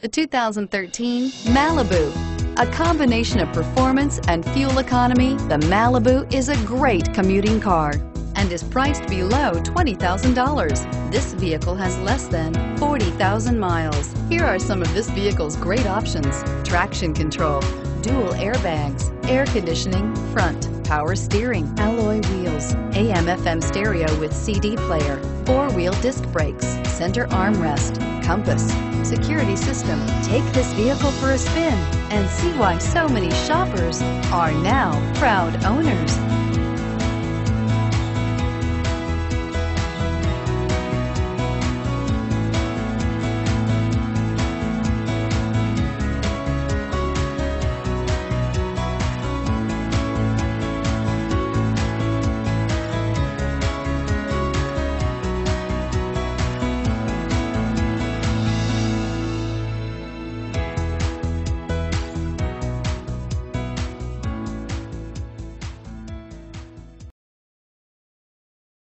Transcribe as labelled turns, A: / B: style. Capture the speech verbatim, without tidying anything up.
A: The two thousand thirteen Malibu. A combination of performance and fuel economy, the Malibu is a great commuting car and is priced below twenty thousand dollars. This vehicle has less than forty thousand miles. Here are some of this vehicle's great options: traction control, dual airbags, air conditioning, front, power steering, alloy wheels, A M F M stereo with C D player, four-wheel disc brakes, center armrest, compass, security system. Take this vehicle for a spin and see why so many shoppers are now proud owners.